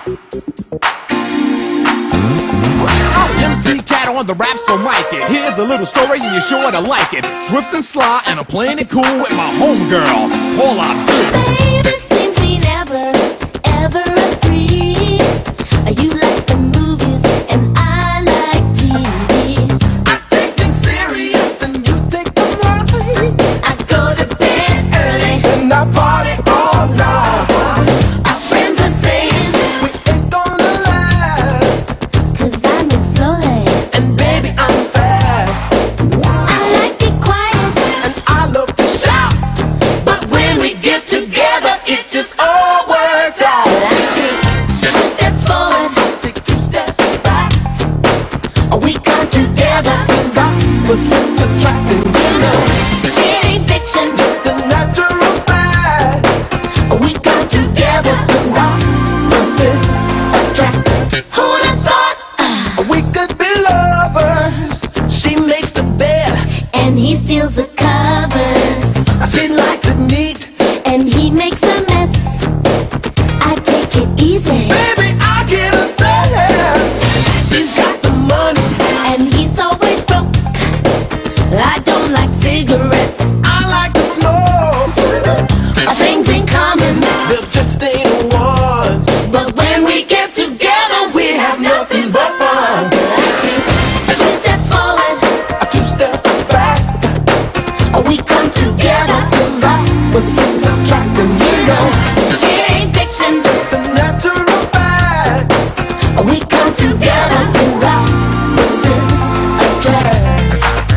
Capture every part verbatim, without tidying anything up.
M C Cat on the rap, so mic it. Here's a little story and you're sure to like it. Swift and sly, and I'm playing it cool with my homegirl, Paula. Baby, seems we never, ever agree. You like the movies and I like T V. I take things serious and you think I'm right. I go to bed early And I party all night. Our friends are saying We ain't gonna last. cause I move slowly And baby, I'm fast. I like it quiet And I love to shout. but when we get together It just all works out. I take two steps forward, Take two steps back. we come together Cause opposites attract, and you know it ain't fiction. the natural fact. We come together cause opposites attract. Who'd have thought? We could be lovers. She makes the bed, And he steals the covers, she likes it neat. and he makes a mess. I take it easy, Baby, I get a sense. She's got the money, and he's always broke. I don't like cigarettes, I like to smoke. our things in common. There just ain't one. But when we get together, We have nothing but fun. I take two steps forward, Two steps back. we come together cause Opposites attract, and you you know know it ain't fiction. the natural fact. We come together cause opposites attract.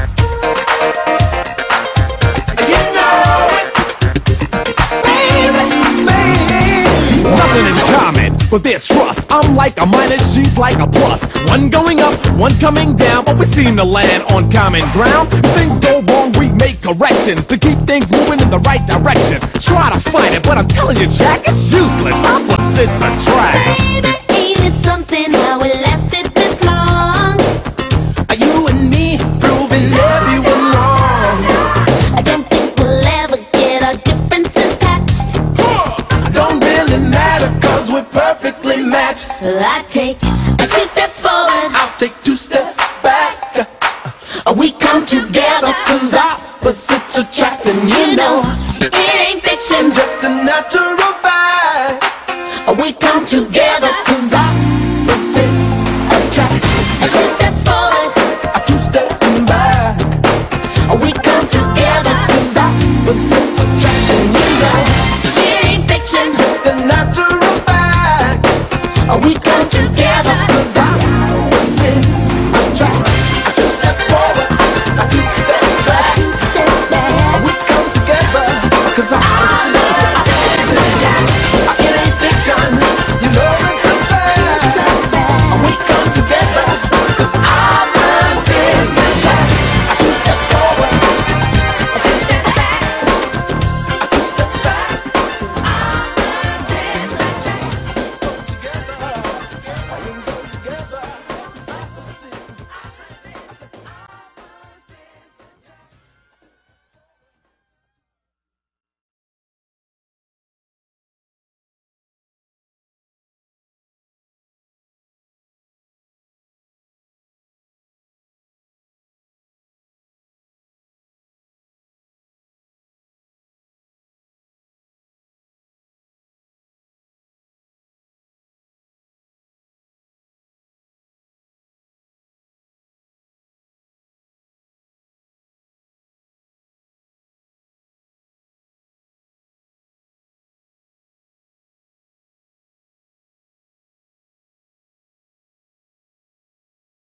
You know it, baby. Nothing in common, but there's trust. I'm like a minus, she's like a plus. One going up, one coming down, but we seem to land on common ground. If things go wrong, we make corrections to keep things moving in the right direction. Try to fight it, but I'm telling you, Jack, it's useless. Opposites attract. Baby, ain't it something how it lasted this long? Are you and me proving everyone wrong? I don't think we'll ever get our differences patched. It don't really matter, cause we're perfectly matched. I take two steps forward, I'll take two steps back. we come together Cause opposites attract, and you you know know it ain't fiction. just a natural fact. We come together cause opposites attract. Two steps forward, Two steps back. we come together cause Opposites attract, and you know it ain't fiction. just a natural fact. We come